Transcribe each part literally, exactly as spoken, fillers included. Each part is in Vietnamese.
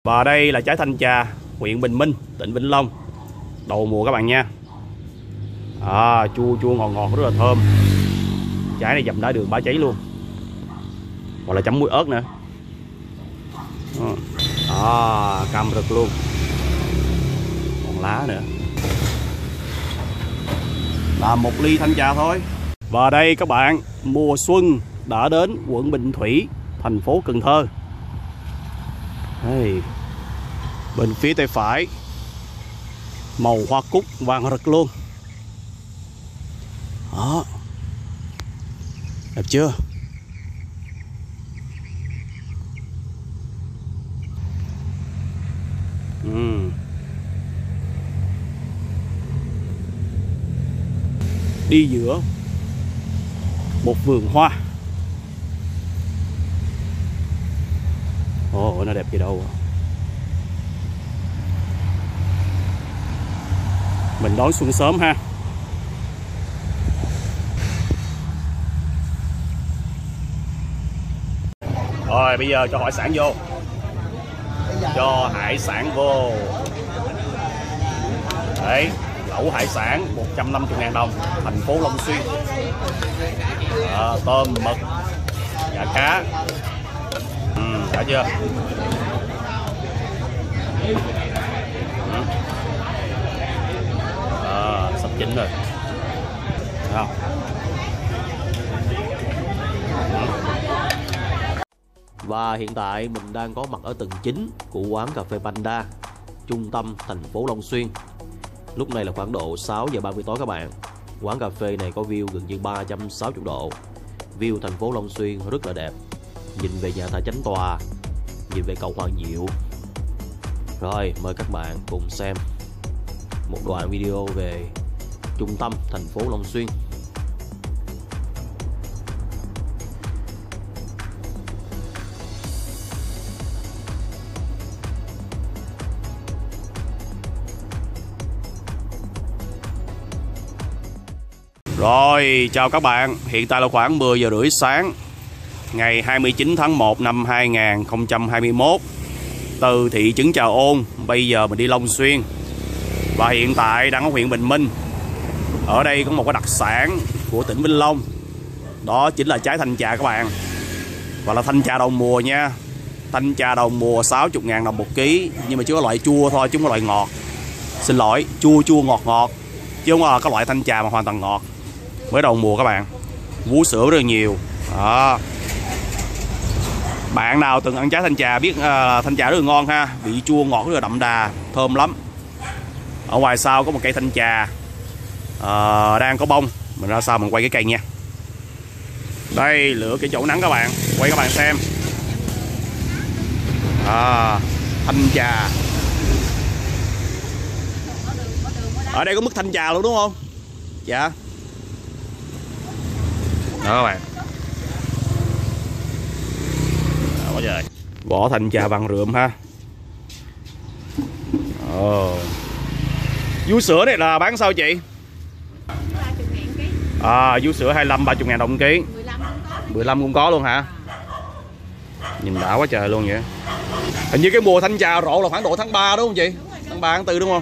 Và đây là trái thanh trà huyện Bình Minh, tỉnh Vĩnh Long. Đầu mùa các bạn nha. À, chua chua ngọt ngọt rất là thơm. Trái này dầm đá đường bá cháy luôn. Hoặc là chấm muối ớt nữa. À, cam rực luôn. Còn lá nữa. Là một ly thanh trà thôi. Và đây các bạn, mùa xuân đã đến quận Bình Thủy, thành phố Cần Thơ. Đây. Bên phía tay phải, màu hoa cúc vàng rực luôn. Đó. Đẹp chưa? Ừ. Đi giữa một vườn hoa. Ồ, nó đẹp gì đâu. Mình đón xuân sớm ha. Rồi bây giờ cho hải sản vô. Cho hải sản vô. Đấy, lẩu hải sản một trăm năm mươi ngàn đồng, thành phố Long Xuyên. À, tôm, mực, chả cá. Ừ, đã chưa? À, sắp chín rồi. Không? Và hiện tại mình đang có mặt ở tầng chín của quán cà phê Panda, trung tâm thành phố Long Xuyên. Lúc này là khoảng độ sáu giờ ba mươi tối các bạn. Quán cà phê này có view gần như ba trăm sáu mươi độ. View thành phố Long Xuyên rất là đẹp. Nhìn về nhà thờ Chánh Tòa, nhìn về cầu Hoàng Diệu. Rồi mời các bạn cùng xem một đoạn video về trung tâm thành phố Long Xuyên. Rồi, chào các bạn. Hiện tại là khoảng mười giờ rưỡi sáng ngày hai mươi chín tháng một năm hai nghìn không trăm hai mươi mốt. Từ thị trấn Trà Ôn, bây giờ mình đi Long Xuyên. Và hiện tại đang ở huyện Bình Minh. Ở đây có một cái đặc sản của tỉnh Vĩnh Long. Đó chính là trái thanh trà các bạn. Và là thanh trà đầu mùa nha. Thanh trà đầu mùa sáu mươi ngàn đồng một ký. Nhưng mà chỉ có loại chua thôi, chứ không có loại ngọt. Xin lỗi, chua chua ngọt ngọt, chứ không là cái loại thanh trà mà hoàn toàn ngọt. Mới đầu mùa các bạn. Vú sữa rất là nhiều. Đó. Bạn nào từng ăn trái thanh trà biết uh, thanh trà rất là ngon ha. Vị chua ngọt rất là đậm đà, thơm lắm. Ở ngoài sau có một cây thanh trà uh, đang có bông. Mình ra sau mình quay cái cây nha. Đây, lựa cái chỗ nắng các bạn. Quay các bạn xem. À, thanh trà. Ở đây có mức thanh trà luôn đúng không? Dạ. Đó các bạn. Đó, trời. Vỏ thanh trà bằng rượm ha. Ồ. Vú sữa này là bán sao chị? À, vú sữa hai mươi lăm ba mươi ngàn đồng ký. mười lăm cũng có luôn hả? Nhìn đã quá trời luôn vậy. Hình như cái mùa thanh trà rộ là khoảng độ tháng ba đúng không chị? Tháng ba tháng tư đúng không?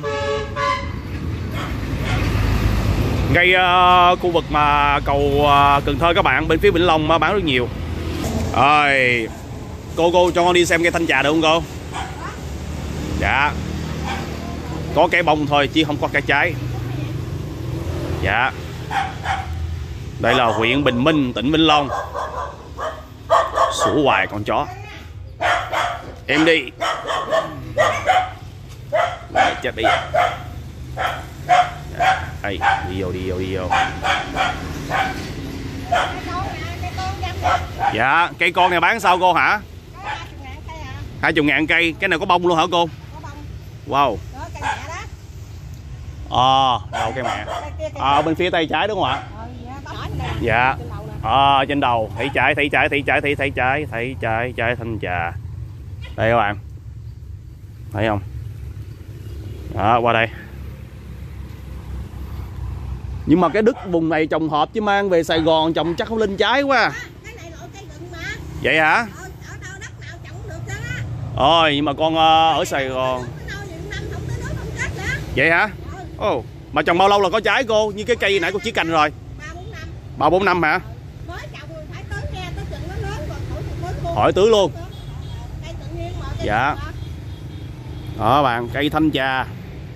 Ngay uh, khu vực mà cầu uh, Cần Thơ các bạn, bên phía Vĩnh Long uh, bán rất nhiều. Rồi, cô cô cho con đi xem cây thanh trà được không cô? Dạ. Có cái bông thôi chứ không có cái trái. Dạ. Đây là huyện Bình Minh, tỉnh Vĩnh Long. Sủa hoài con chó. Em đi. Lại chết đi. Đây, đi vô, đi vô, đi vô. Dạ, cây con này bán sao cô hả? hai mươi ngàn cây. Cái này có bông luôn hả cô? Wow. Ờ, à, đầu cây mẹ. À, bên phía tay trái đúng không ạ? Dạ. À, trên đầu. Thấy trái, thấy trái, thấy trái, thấy thấy trái, thấy trái, trái thanh trà. Đây các bạn. Thấy không? Đó, qua đây. Nhưng mà cái đất vùng này trồng hợp chứ mang về Sài Gòn trồng chắc không lên trái quá. Cái này loại cây gừng mà. Vậy hả? Ở đâu đất nào trồng được đó. Thôi nhưng mà con uh, ở Sài Gòn. Vậy hả? Ồ, oh, mà trồng bao lâu là có trái cô? Như cái cây nãy cô chỉ cành rồi. Ba bốn năm hả? Hỏi tưới luôn. Dạ. Đó bạn, cây thanh trà.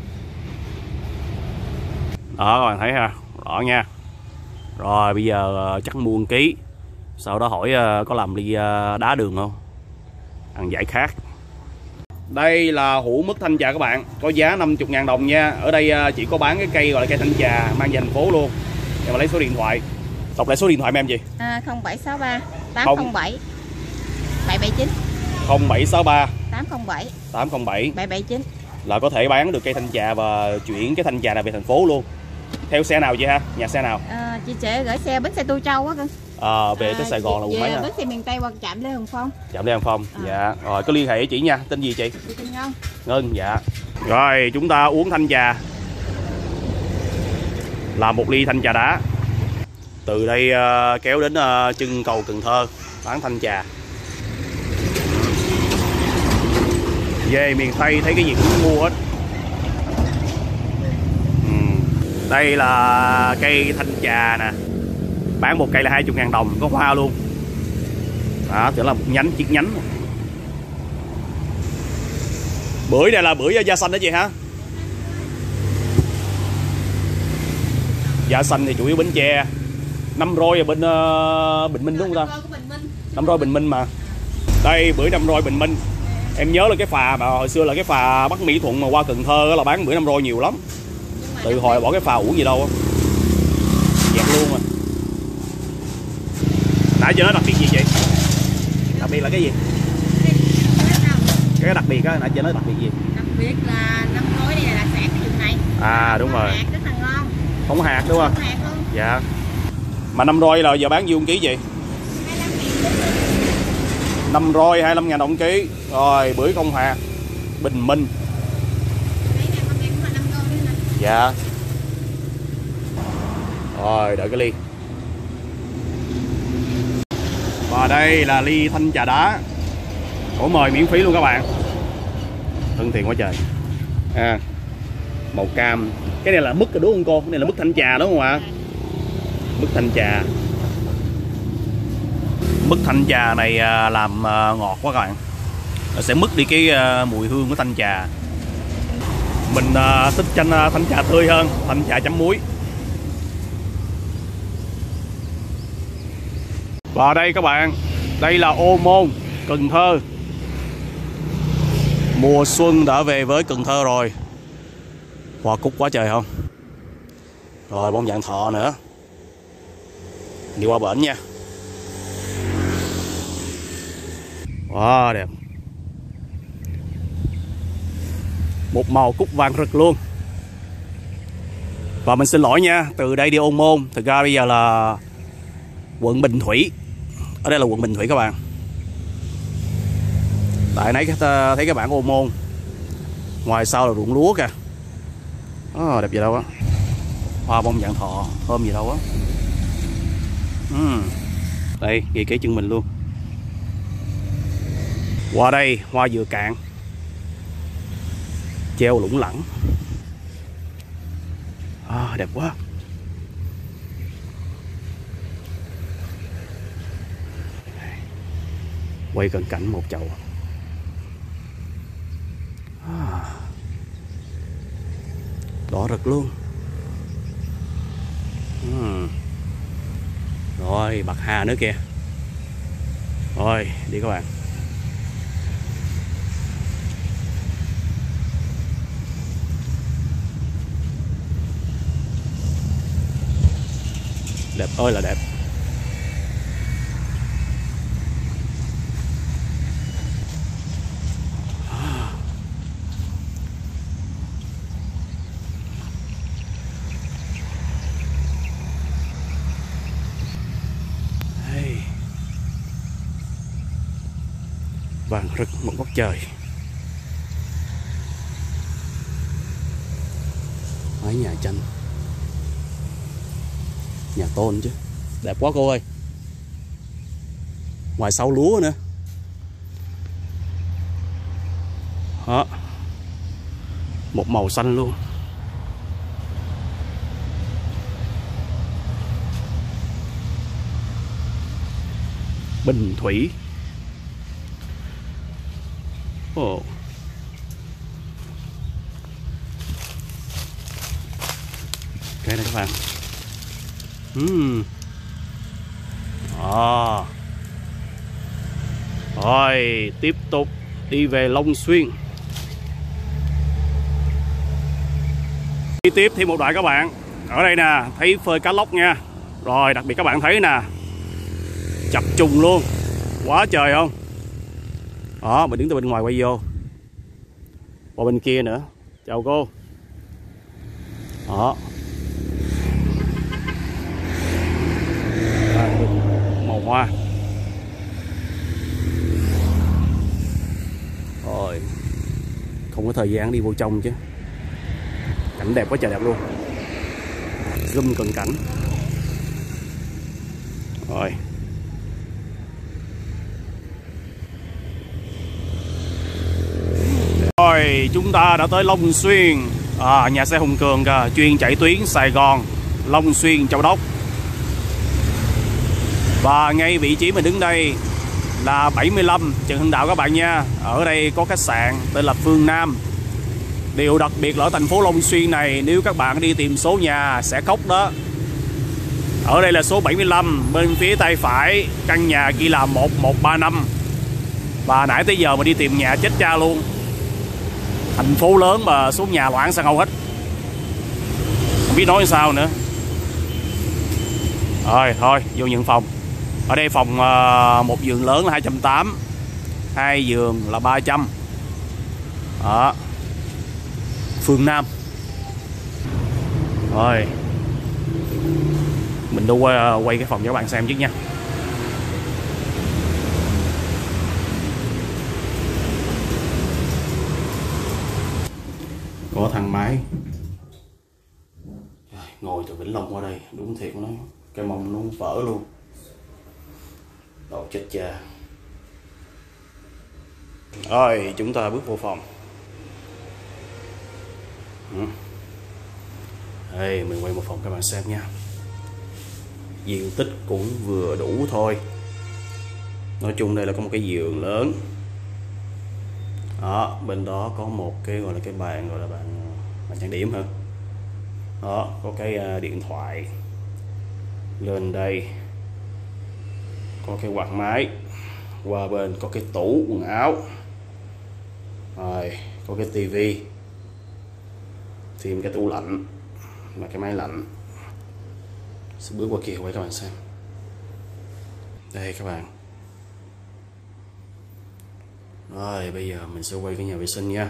Đó các bạn thấy ha, rõ nha. Rồi bây giờ chắc mua một ký. Sau đó hỏi có làm ly đá đường không? Ăn giải khát. Đây là hũ mứt thanh trà các bạn, có giá năm mươi ngàn đồng nha. Ở đây chỉ có bán cái cây gọi là cây thanh trà, mang về thành phố luôn. Em mà lấy số điện thoại. Đọc lại số điện thoại em gì? À, không bảy sáu ba tám không bảy bảy bảy chín. không bảy sáu ba tám không bảy tám không bảy bảy bảy chín. Là có thể bán được cây thanh trà và chuyển cái thanh trà này về thành phố luôn. Theo xe nào vậy ha? Nhà xe nào? À, chị sẽ gửi xe bến xe Tu Châu á cưng. À, về tới Sài Gòn là quận mấy nè? Bến xe miền Tây hoặc trạm Lê Hồng Phong. Trạm Lê Hồng Phong. À. Dạ. Rồi có liên hệ với chị nha. Tên gì chị? Chị tên Ngân. Ngân, dạ. Rồi chúng ta uống thanh trà. Làm một ly thanh trà đá. Từ đây uh, kéo đến uh, chân cầu Cần Thơ bán thanh trà. Về miền Tây thấy cái gì cũng mua hết. Ừ. Đây là cây thanh trà nè. Bán một cây là hai mươi ngàn đồng, có hoa luôn. Đó, tưởng là một nhánh, chiếc nhánh. Bưởi này là bưởi da xanh đó chị hả? Da xanh thì chủ yếu Bến Tre. Năm Roi ở bên uh, Bình Minh đúng không ta? Năm Roi Bình Minh mà. Đây bưởi Năm Roi Bình Minh. Em nhớ là cái phà mà hồi xưa là cái phà Bắc Mỹ Thuận mà qua Cần Thơ là bán bưởi Năm Roi nhiều lắm. Từ hồi bỏ cái phà uổng gì đâu. Dẹp luôn rồi. Nãy giờ nó đặc biệt gì vậy? Đặc biệt là cái gì? Cái đặc biệt á, nãy giờ nó đặc biệt gì? Đặc biệt là Năm Roi này là đặc sản cái vùng này. À đúng rồi. Hạt rất là ngon. Không hạt đúng không? Không hạt luôn. Dạ. Mà Năm Roi là giờ bán nhiêu ký vậy? Năm Roi hai mươi lăm ngàn đồng ký. Rồi bưởi không hạt Bình Minh. Dạ. Rồi đợi cái ly. Và đây là ly thanh trà đá. Ủa mời miễn phí luôn các bạn. Thân thiện quá trời. À, màu cam. Cái này là mứt rồi đúng không cô? Cái này là mứt thanh trà đúng không ạ? Mứt thanh trà. Mứt thanh trà này làm ngọt quá các bạn. Nó sẽ mứt đi cái mùi hương của thanh trà. Mình thích chanh thanh trà tươi hơn, thanh trà chấm muối. Và đây các bạn, đây là Ô Môn, Cần Thơ. Mùa xuân đã về với Cần Thơ rồi. Hoa cúc quá trời không? Rồi bông vạn thọ nữa. Đi qua bển nha. Wow đẹp. Một màu cúc vàng rực luôn. Và mình xin lỗi nha, từ đây đi Ô Môn. Thực ra bây giờ là quận Bình Thủy. Ở đây là quận Bình Thủy các bạn. Tại nãy thấy các bạn Ô Môn. Ngoài sau là ruộng lúa kìa. À, đẹp gì đâu á. Hoa bông vạn thọ, thơm gì đâu á. uhm. Đây, ghi kế chân mình luôn. Qua đây, hoa dừa cạn. Treo lủng lẳng. À, đẹp quá. Quay cận cảnh một chậu. À, đỏ rực luôn. uhm. Rồi bạc hà nữa kìa. Rồi đi các bạn. Đẹp ơi là đẹp. Vàng rực một góc trời. Mái nhà tranh, nhà tôn chứ. Đẹp quá cô ơi. Ngoài sau lúa nữa. Đó. Một màu xanh luôn. Bình Thủy. Ồ. Cái này các bạn. Uhm. À. Rồi, tiếp tục đi về Long Xuyên. Đi tiếp thêm một đoạn các bạn. Ở đây nè, thấy phơi cá lóc nha. Rồi, đặc biệt các bạn thấy nè, chập trùng luôn, quá trời không. Đó, mình đứng từ bên ngoài quay vô. Qua bên kia nữa. Chào cô. Đó. Màu hoa. Rồi, không có thời gian đi vô trong chứ. Cảnh đẹp quá trời đẹp luôn. Zoom cận cảnh. Rồi. Rồi, chúng ta đã tới Long Xuyên. À, nhà xe Hùng Cường kìa, chuyên chạy tuyến Sài Gòn, Long Xuyên, Châu Đốc. Và ngay vị trí mình đứng đây là bảy mươi lăm Trần Hưng Đạo các bạn nha. Ở đây có khách sạn tên là Phương Nam. Điều đặc biệt là ở thành phố Long Xuyên này, nếu các bạn đi tìm số nhà sẽ khóc đó. Ở đây là số bảy mươi lăm, bên phía tay phải căn nhà ghi là một một ba năm. Và nãy tới giờ mà đi tìm nhà chết cha luôn. Thành phố lớn mà số nhà loạn sang hầu hết, không biết nói sao nữa. Rồi thôi vô nhận phòng. Ở đây phòng uh, một giường lớn là hai trăm tám mươi, hai giường là ba trăm. Đó. Phương Nam. Rồi mình đu quay, quay cái phòng cho các bạn xem trước nha. Có thang máy. Ngồi từ Vĩnh Long qua đây đúng thiệt của nó, cái mông nó vỡ luôn. Đầu chết cha. Rồi chúng ta bước vô phòng. Ừ. Đây mình quay một phòng các bạn xem nha. Diện tích cũng vừa đủ thôi. Nói chung đây là có một cái giường lớn. Đó, bên đó có một cái gọi là cái bàn, gọi là bàn bàn trang điểm hả? Đó, có cái điện thoại. Lên đây có cái quạt máy. Qua bên có cái tủ quần áo. Rồi, có cái tivi. Thêm cái tủ lạnh và cái máy lạnh. Sẽ bước qua kia quay các bạn xem. Đây các bạn. Rồi bây giờ mình sẽ quay cái nhà vệ sinh nha.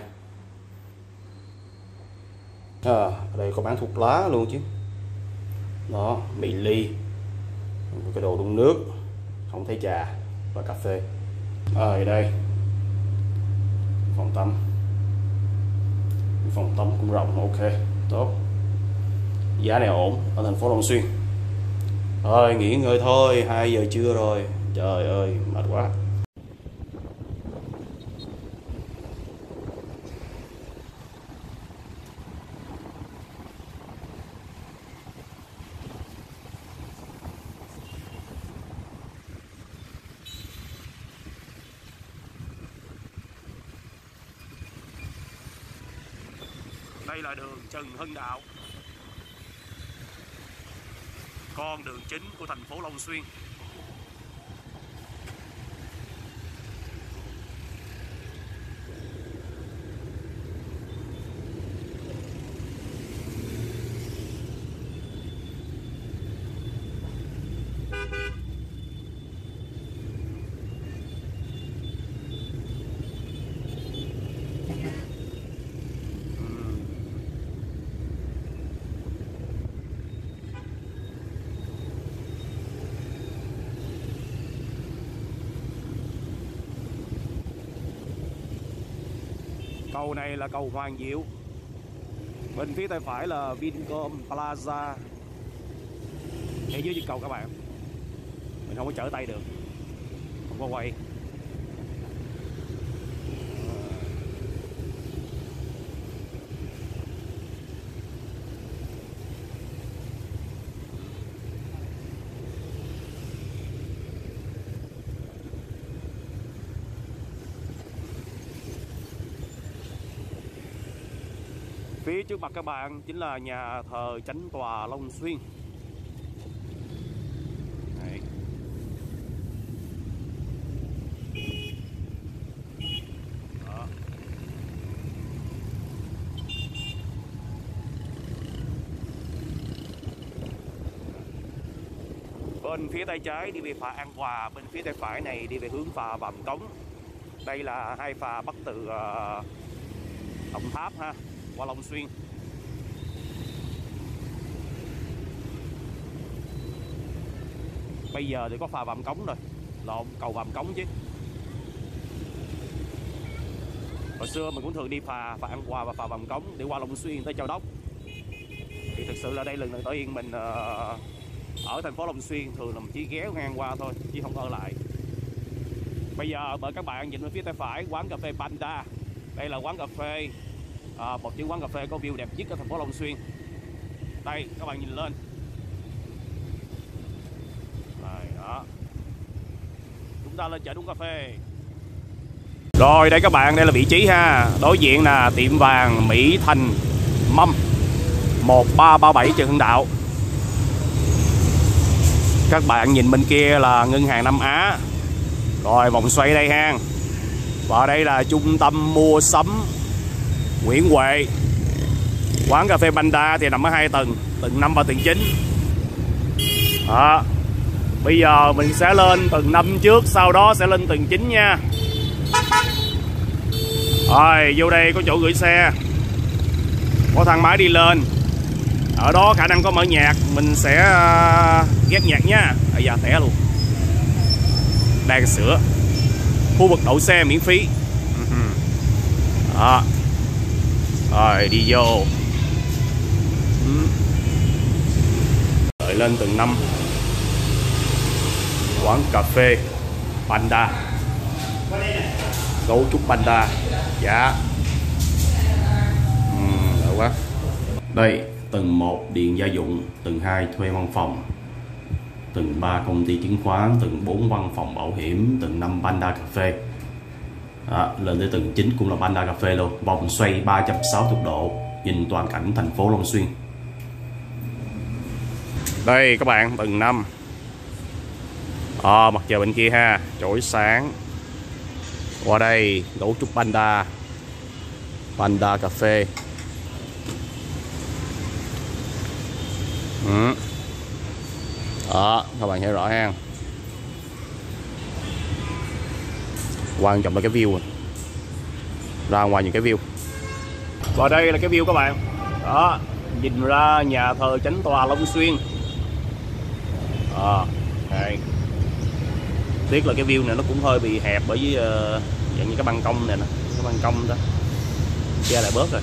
À, ở đây có bán thuốc lá luôn chứ. Đó, mì ly, cái đồ đun nước, không thấy trà và cà phê. Ở đây phòng tắm. Phòng tắm cũng rộng, ok, tốt. Giá này ổn ở thành phố Long Xuyên. Rồi nghỉ ngơi thôi, hai giờ trưa rồi. Trời ơi mệt quá. Đây là đường Trần Hưng Đạo, con đường chính của thành phố Long Xuyên. Cầu này là cầu Hoàng Diệu. Bên phía tay phải là Vincom Plaza. Ở dưới chân cầu các bạn. Mình không có chở tay được, không có quay. Phía trước mặt các bạn chính là nhà thờ Chánh tòa Long Xuyên. Đấy. Đó. Bên phía tay trái đi về phà An Hòa, bên phía tay phải này đi về hướng phà Vàm Cống. Đây là hai phà bắt từ uh, Đồng Tháp ha, qua Long Xuyên. Bây giờ thì có phà Vàm Cống rồi, lộn cầu Vàm Cống chứ. Hồi xưa mình cũng thường đi phà phà An Hòa và phà Vàm Cống để qua Long Xuyên tới Châu Đốc. Thì thực sự là đây lần đầu tiên mình uh, ở thành phố Long Xuyên, thường là mình chỉ ghé ngang qua thôi chứ không ở lại. Bây giờ mời các bạn nhìn về phía tay phải quán cà phê Panda. Đây là quán cà phê à, một những quán cà phê có view đẹp nhất ở thành phố Long Xuyên. Đây các bạn nhìn lên. Đây, đó. Chúng ta lên chợ đúng cà phê. Rồi đây các bạn, đây là vị trí ha. Đối diện là tiệm vàng Mỹ Thành Mâm một ba ba bảy Trần Hưng Đạo. Các bạn nhìn bên kia là ngân hàng Nam Á. Rồi vòng xoay đây ha. Và đây là trung tâm mua sắm Nguyễn Huệ. Quán cà phê Panda thì nằm ở hai tầng, tầng năm và tầng chín. Đó. Bây giờ mình sẽ lên tầng năm trước, sau đó sẽ lên tầng chín nha. Rồi vô đây có chỗ gửi xe, có thang máy đi lên. Ở đó khả năng có mở nhạc, mình sẽ uh, ghét nhạc nha. À dạ té luôn. Đang sửa. Khu vực đậu xe miễn phí. Đó. Rồi đi vô. Đợi lên tầng năm. Quán cà phê Panda, gấu trúc Panda. Dạ. uhm, Đợi quá. Đây tầng một điện gia dụng, tầng hai thuê văn phòng, tầng ba công ty chứng khoán, tầng bốn văn phòng bảo hiểm, tầng năm Panda cà phê. À, lên tới tầng chín cũng là Panda cà phê luôn. Vòng xoay ba trăm sáu mươi độ, nhìn toàn cảnh thành phố Long Xuyên. Đây các bạn, tầng năm. À, mặt trời bên kia ha, chói sáng. Qua đây gấu trúc Panda, Panda cà phê. Ừ. Đó, các bạn thấy rõ ha. Quan trọng là cái view. Ra ngoài những cái view. Và đây là cái view các bạn. Đó, nhìn ra nhà thờ Chánh tòa Long Xuyên. À, đây. Tiếc là cái view này nó cũng hơi bị hẹp bởi vì uh, dạng như cái ban công này nè, cái ban công đó che lại bớt rồi.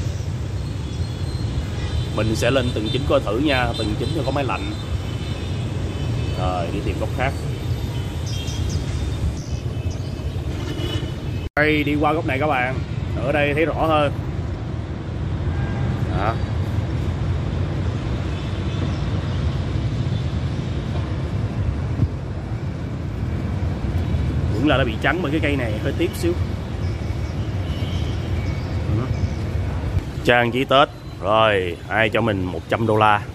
Mình sẽ lên tầng chín coi thử nha, tầng chín có máy lạnh. Rồi đi tìm góc khác. Đây đi qua góc này các bạn, ở đây thấy rõ hơn. Đó. Cũng là nó bị trắng bởi cái cây này hơi tiếc xíu. Trang trí Tết. Rồi ai cho mình một trăm đô la.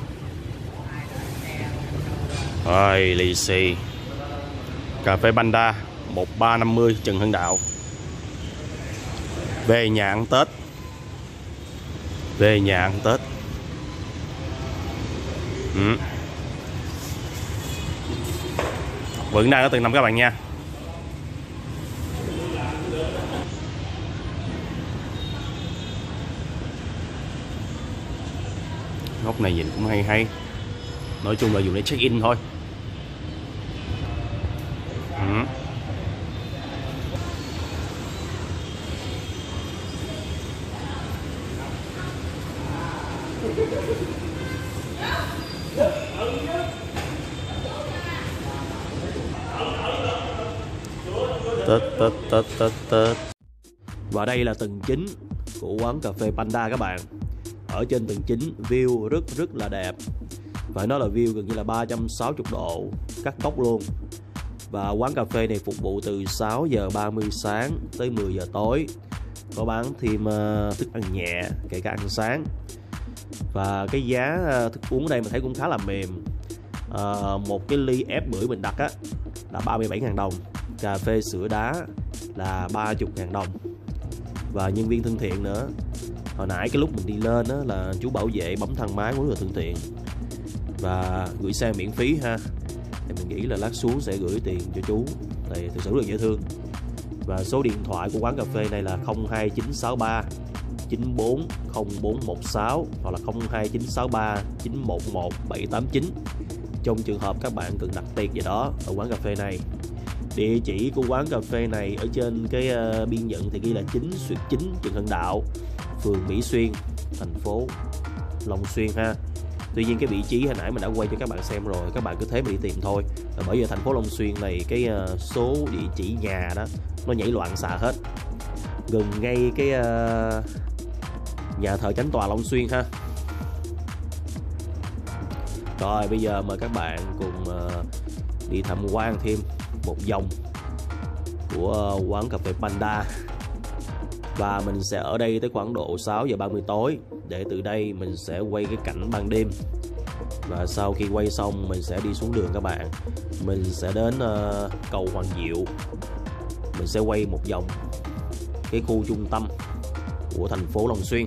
Rồi lì xì. Cà phê Panda một ba năm mươi Trần Hưng Đạo. Về nhà ăn Tết. Về nhà ăn Tết. ừ. Vẫn đang ở tầng năm các bạn nha. Góc này nhìn cũng hay hay. Nói chung là dùng để check in thôi. ừ. Tết Tết Tết Tết Tết. Và đây là tầng chín của quán cà phê Panda các bạn. Ở trên tầng chín view rất rất là đẹp. Phải nói là view gần như là ba trăm sáu mươi độ, cắt tóc luôn. Và quán cà phê này phục vụ từ sáu giờ ba mươi sáng tới mười giờ tối. có bán thêm uh, thức ăn nhẹ, kể cả ăn sáng. Và cái giá uh, thức uống ở đây mình thấy cũng khá là mềm. uh, Một cái ly ép bưởi mình đặt á là ba mươi bảy ngàn đồng, cà phê sữa đá là ba mươi ngàn đồng. Và nhân viên thân thiện nữa. Hồi nãy cái lúc mình đi lên á là chú bảo vệ bấm thang máy cũng rất là thân thiện và gửi xe miễn phí ha. Thì mình nghĩ là lát xuống sẽ gửi tiền cho chú, thì thực sự rất là dễ thương. Và số điện thoại của quán cà phê này là không hai chín sáu ba chín bốn không bốn một sáu hoặc là không hai chín sáu ba chín một một bảy tám chín trong trường hợp các bạn cần đặt tiệc gì đó ở quán cà phê này. Địa chỉ của quán cà phê này ở trên cái uh, biên nhận thì ghi là chín xuyệt chín Trần Hưng Đạo, phường Mỹ Xuyên, thành phố Long Xuyên ha. Tuy nhiên cái vị trí hồi nãy mình đã quay cho các bạn xem rồi, các bạn cứ thế mà đi tìm thôi. Và bởi vì thành phố Long Xuyên này cái uh, số địa chỉ nhà đó nó nhảy loạn xạ hết, gần ngay cái uh, nhà thờ Chánh tòa Long Xuyên ha. Rồi bây giờ mời các bạn cùng uh, đi tham quan thêm một vòng của uh, quán cà phê Panda. Và mình sẽ ở đây tới khoảng độ sáu giờ ba mươi tối, để từ đây mình sẽ quay cái cảnh ban đêm. Và sau khi quay xong mình sẽ đi xuống đường các bạn. Mình sẽ đến uh, cầu Hoàng Diệu. Mình sẽ quay một vòng cái khu trung tâm của thành phố Long Xuyên.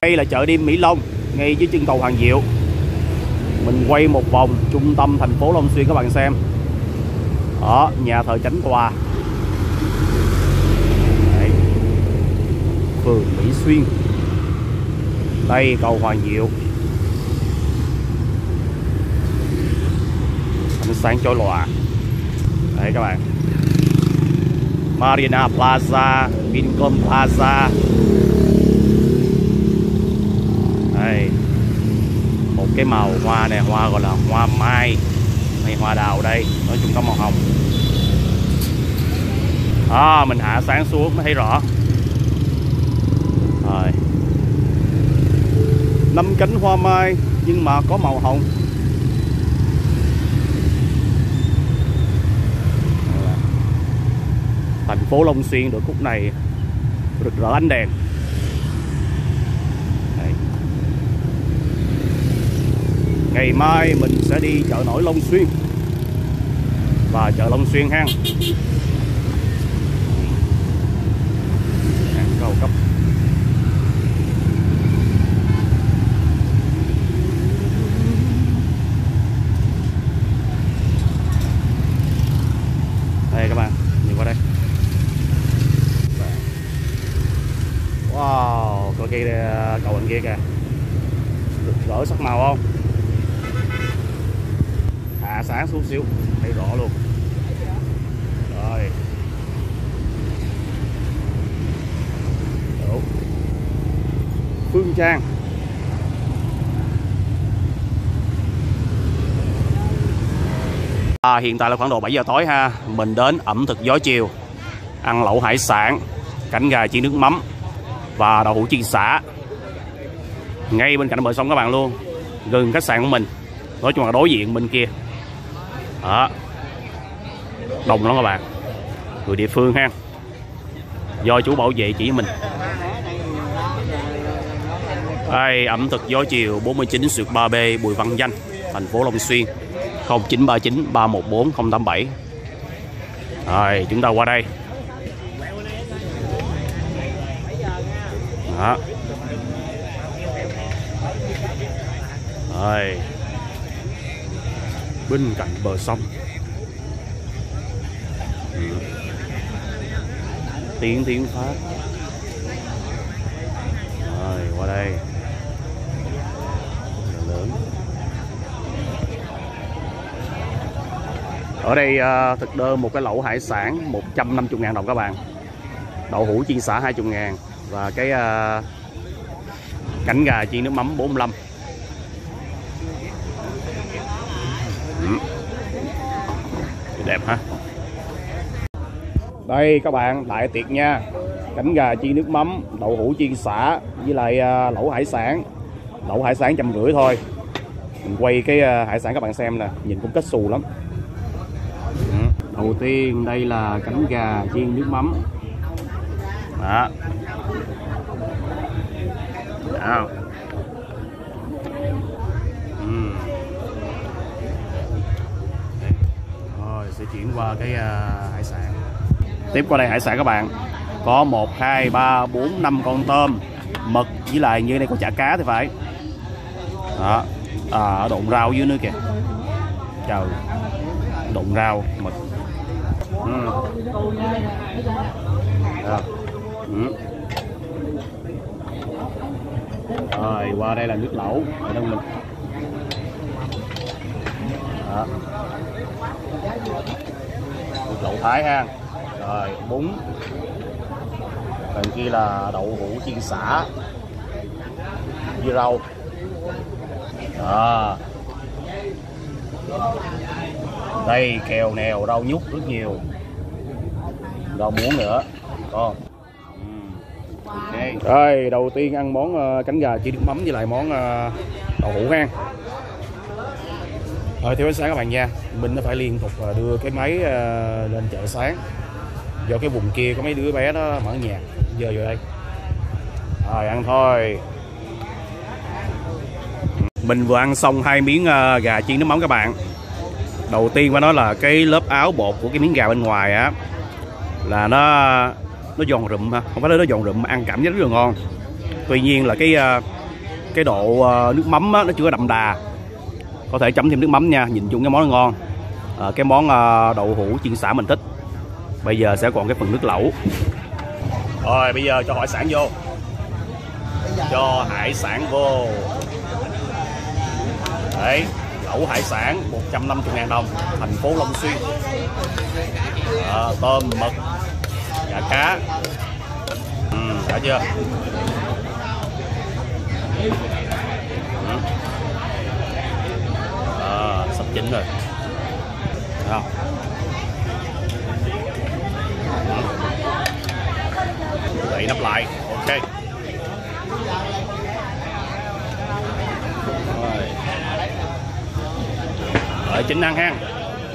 Đây là chợ đêm Mỹ Long, ngay dưới chân cầu Hoàng Diệu. Mình quay một vòng trung tâm thành phố Long Xuyên các bạn xem. Đó, nhà thờ Chánh Tòa. Đấy. Phường Mỹ Xuyên. Đây cầu Hoàng Diệu. Ánh sáng chói lòa. Đấy các bạn. Marina Plaza, Vincom Plaza. Đây. Một cái màu hoa này, hoa gọi là hoa mai hay hoa đào đây, nói chung có màu hồng. À, mình hạ sáng xuống mới thấy rõ. Rồi. Năm cánh hoa mai nhưng mà có màu hồng. Thành phố Long Xuyên được khúc này rực rỡ ánh đèn. Đây. Ngày mai mình sẽ đi chợ nổi Long Xuyên và chợ Long Xuyên ha. Hàng cao cấp. Đây các bạn, nhìn qua đây. Wow, có cây cầu bên kia kìa, rực rỡ sắc màu không? Hạ sáng xuống xíu thấy rõ luôn. Rồi. Đủ. Phương Trang. À, hiện tại là khoảng độ bảy giờ tối ha. Mình đến ẩm thực gió chiều, ăn lẩu hải sản, cánh gà chiên nước mắm và đậu hũ chiên xả ngay bên cạnh bờ sông các bạn luôn, gần khách sạn của mình. Nói chung là đối diện bên kia. Đó. Đông lắm các bạn, người địa phương ha, do chú bảo vệ chỉ mình. Đây, ẩm thực gió chiều bốn mươi chín Sượt ba B, Bùi Văn Danh, thành phố Long Xuyên. Không chín ba chín ba một bốn không tám bảy. Rồi chúng ta qua đây. Đó. Rồi. Bên cạnh bờ sông. Ừ. Tiếng tiếng phát. Rồi qua đây. Lớn. Ở đây uh, thực đơn một cái lẩu hải sản một trăm năm mươi ngàn đồng các bạn. Đậu hũ chiên xả hai mươi ngàn. Và cái uh, cánh gà chiên nước mắm bốn mươi lăm. Ừ. Đẹp ha. Đây các bạn, đại tiệc nha. Cánh gà chiên nước mắm, đậu hũ chiên xả với lại uh, lẩu hải sản. Lẩu hải sản trăm rưỡi thôi. Mình quay cái uh, hải sản các bạn xem nè, nhìn cũng kết xù lắm. Ừ. Đầu tiên đây là cánh gà chiên nước mắm. Đó. Đó. Ừ. Rồi sẽ chuyển qua cái uh, hải sản. Tiếp qua đây hải sản các bạn, có một hai ba bốn năm con tôm, mực với lại như đây có chả cá thì phải. Đó. À, độn rau dưới nữa kìa. Trời, độn rau mực. Ừ. Đó. Ừ. Rồi qua đây là nước lẩu ở đâu mình. Đó. Nước lẩu Thái ha. Rồi bún. Bên kia là đậu hũ chiên xả với rau. Đó. Đây kèo nèo rau nhút rất nhiều, rau muống nữa con. Okay. Rồi đầu tiên ăn món uh, cánh gà chiên nước mắm với lại món uh, đậu hũ ha. Rồi theo ánh sáng các bạn nha, mình nó phải liên tục uh, đưa cái máy uh, lên chợ sáng, do cái vùng kia có mấy đứa bé nó mở nhạc. Giờ vô đây. Rồi ăn thôi. Mình vừa ăn xong hai miếng uh, gà chiên nước mắm các bạn. Đầu tiên phải nói là cái lớp áo bột của cái miếng gà bên ngoài á là nó nó giòn rụm ha, không phải là nó giòn rụm mà ăn cảm giác rất là ngon. Tuy nhiên là cái cái độ nước mắm á, nó chưa có đậm đà, có thể chấm thêm nước mắm nha. Nhìn chung cái món nó ngon. À, cái món đậu hũ chiên xả mình thích. Bây giờ sẽ còn cái phần nước lẩu. Rồi bây giờ cho hải sản vô. Cho hải sản vô. Đấy, lẩu hải sản một trăm năm mươi ngàn đồng, thành phố Long Xuyên. À, tôm, mực, chả cá. Ừ, đã chưa? À, sắp chín rồi. Thấy không? Đậy nắp lại. Ok. Rồi. Đợi chín ăn ha.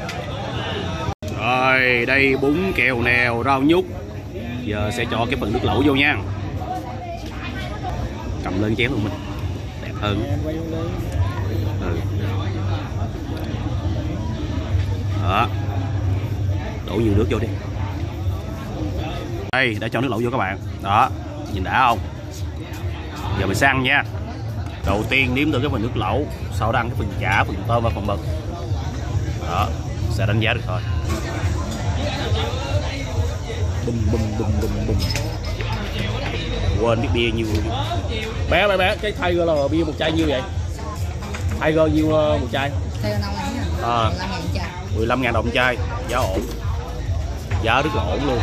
Rồi, đây bún kèo nèo, rau nhút. Giờ sẽ cho cái phần nước lẩu vô nha. Cầm lên chén luôn mình. Đẹp hơn. Ừ. Đó. Đổ nhiều nước vô đi. Đây, đã cho nước lẩu vô các bạn. Đó, nhìn đã không? Giờ mình sẽ ăn nha. Đầu tiên nếm thử cái phần nước lẩu, sau đó ăn cái phần chả, phần tôm và phần mực. Đó, sẽ đánh giá được thôi. Bùm bùm bùm bùm bùm. Quên biết bia nhiêu. Bé bé bé, cái Tiger là bia một chai nhiêu vậy? Tiger nhiêu một chai? Tiger nông này à, mười lăm ngàn đồng chai, giá ổn. Giá rất là ổn luôn.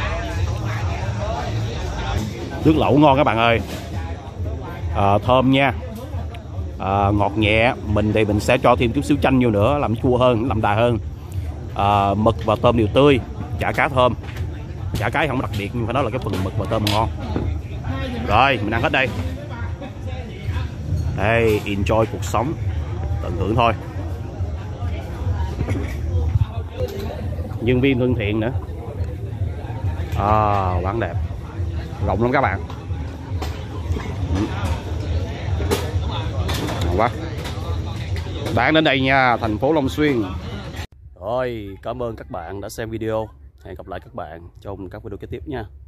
Nước lẩu ngon các bạn ơi. À, thơm nha. À, ngọt nhẹ. Mình thì mình sẽ cho thêm chút xíu chanh vô nữa, làm chua hơn, làm đà hơn. À, mực và tôm đều tươi. Chả cá thơm. Chả cá không đặc biệt, nhưng phải nói là cái phần mực và tôm ngon. Rồi, mình ăn hết đây. Đây, enjoy cuộc sống, tận hưởng thôi. Nhân viên thân thiện nữa. À, quán đẹp, rộng lắm các bạn. Ngon quá. Bạn đến đây nha, thành phố Long Xuyên. Rồi, cảm ơn các bạn đã xem video. Hẹn gặp lại các bạn trong các video kế tiếp nha.